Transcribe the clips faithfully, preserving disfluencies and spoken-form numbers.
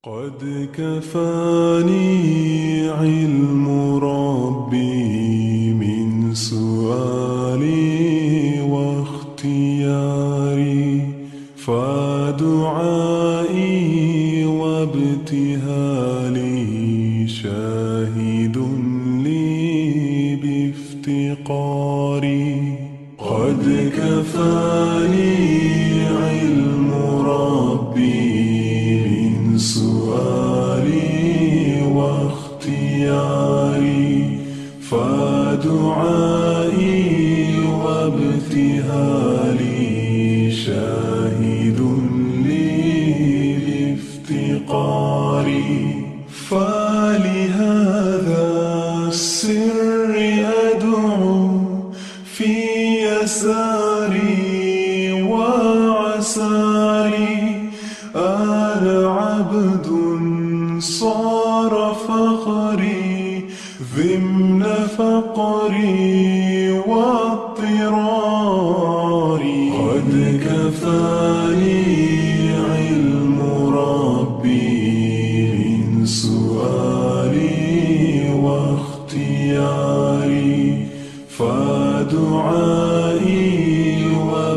قد كفاني علم ربي من سؤالي واختياري، فدعائي وابتهالي شاهد لي بافتقاري. قد كفاني علم ربي من سؤالي واختياري، فدعائي وابتهالي شاهد لي بافتقاري. فلهذا السر أدعو في يساري وعساري، أنا عبد صار فخري ضمن فقري واضطراري. قد كفاني علم ربي من سؤالي واختياري، فدعائي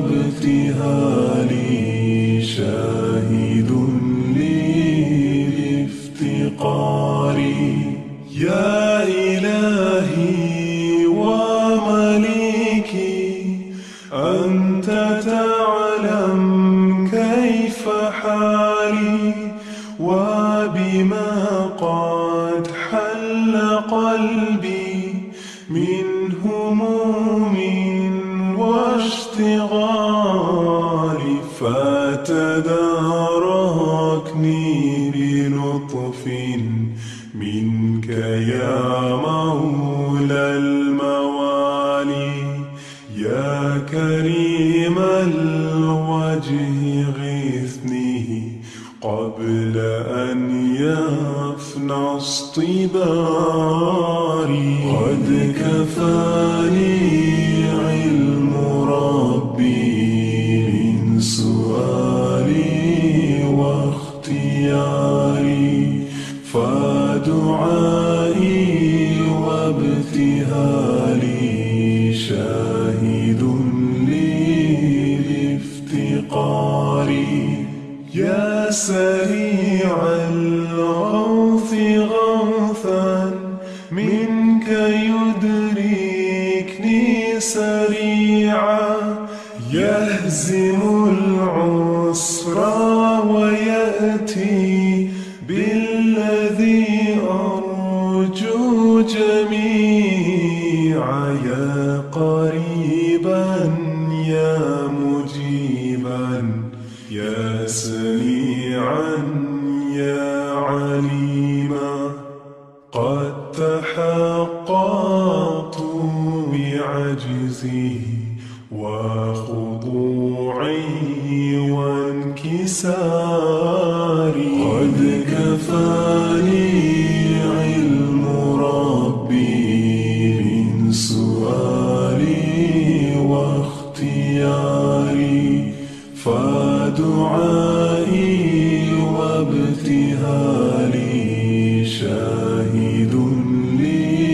وابتهالي شاهد لي بافتقاري. يا إلهي ومليكي، أنت تعلم كيف حالي وبما قد حل قلبي من هموم واشتغال، فتداركني بلطف منك يا مولى الموالي. يا كريم الوجه غثني قبل أن يفنى اصطباري. قد كفاني علم ربي من سؤالي واختياري، فدعائي وابتهالي شاهد لي بافتقاري. يا سريع الغوث غوثا منك يدركني سريعا، يهزم العسر ويأتي بالذي أرجو جميعا. يا قريبا يا مجيبا، يا سميعا يا عليما، قد تحققت بعجزي وخضوعي وانكساري. قد كفاني علم ربي من سؤالي واختياري، فدعائي وابتهالي شاهد لي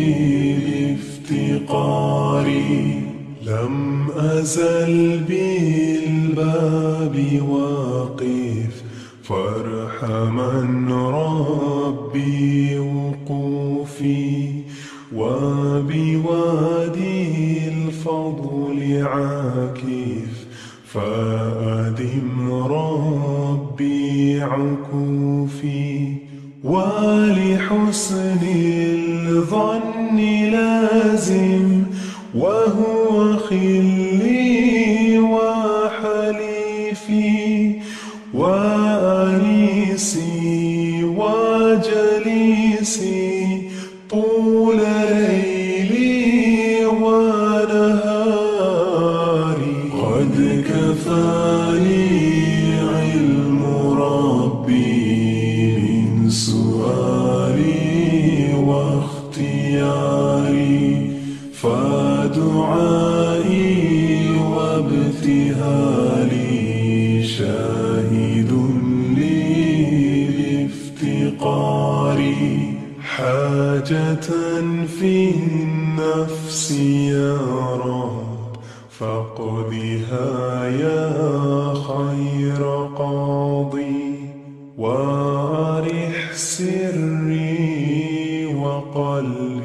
بافتقاري. لم أزل بالباب واقف، فارحمن ربي وقوفي، وبوادي الفضل عاكف، فأدم ربي عكوفي. ولحسن الظن لازم، وهو خلي وحليفي وأنيسي وجليسي طول ليلي ونهاري. قد كفاني علم ربي من سؤالي واختياري، فدعائي وابتهالي شاهد لي بافتقاري. حاجة في النفس يا رب فاقضها يا خير قاضي، وأرح سري وقلبي